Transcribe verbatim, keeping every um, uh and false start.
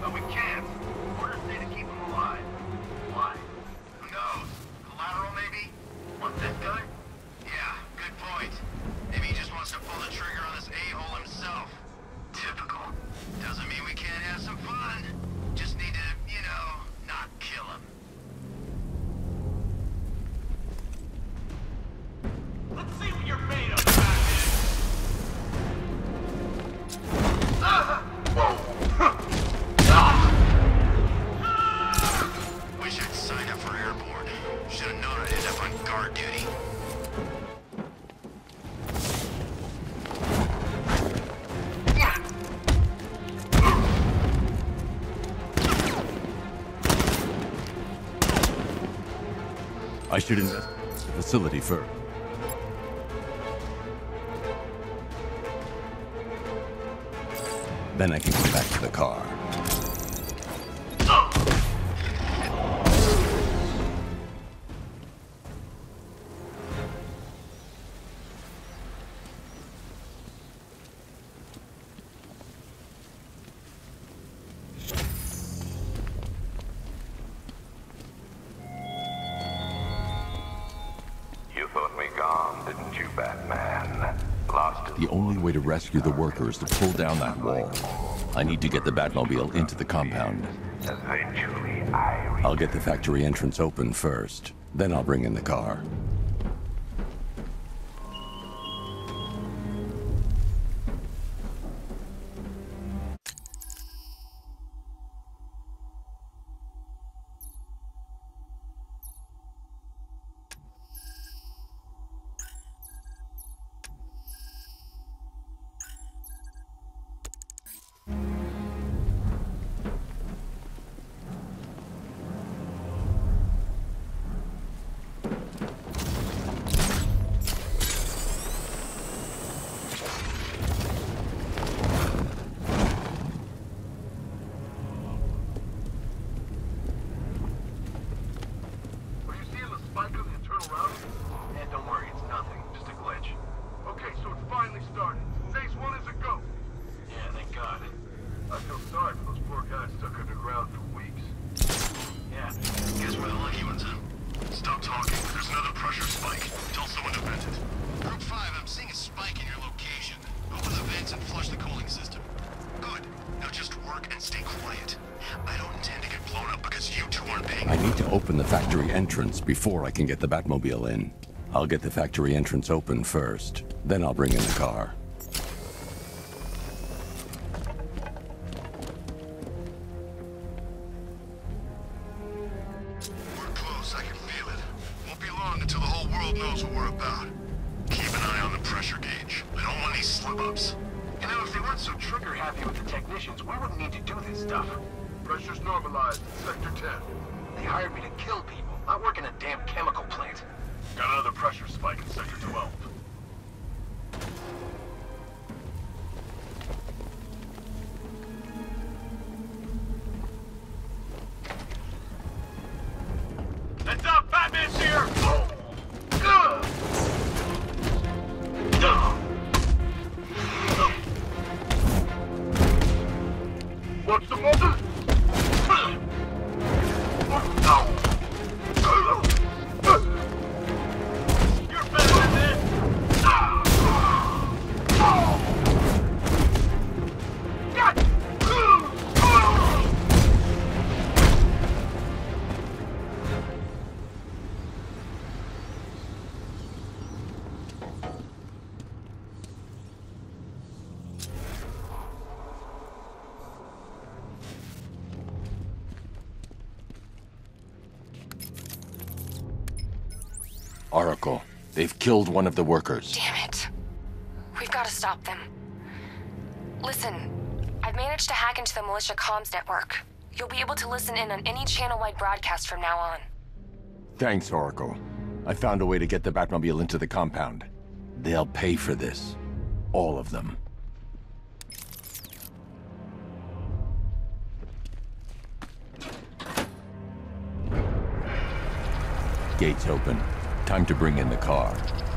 But we can't. Orders say to keep him alive. Why? Who knows? Collateral, maybe? Want this guy? Yeah, good point. Maybe he just wants to pull the trigger on this a-hole himself. Typical. Doesn't mean we can't have some fun. Just need to, you know, not kill him. Let's see what you're made of, Batman! Ah! Wish I'd signed up for airborne. Should have known I'd end up on guard duty. I should investigate the facility first. Then I can get back to the car. The only way to rescue the workers is to pull down that wall. I need to get the Batmobile into the compound. Eventually, I... I'll get the factory entrance open first. Then I'll bring in the car. I need to open the factory entrance before I can get the Batmobile in. I'll get the factory entrance open first. Then I'll bring in the car. We're close, I can feel it. Won't be long until the whole world knows what we're about. Keep an eye on the pressure gauge. I don't want any slip-ups. You know, if they weren't so trigger-happy with the technicians, we wouldn't need to do this stuff. Pressure's normalized in Sector ten. They hired me to kill people, not work in a damn chemical plant. Got another pressure spike in Sector twelve. Heads up! Batman's here! Oh. Ugh. Ugh. What's the matter? You're better than this! Oracle, they've killed one of the workers. Damn it. We've got to stop them. Listen, I've managed to hack into the militia comms network. You'll be able to listen in on any channel-wide broadcast from now on. Thanks, Oracle. I found a way to get the Batmobile into the compound. They'll pay for this. All of them. Gates open. Time to bring in the car.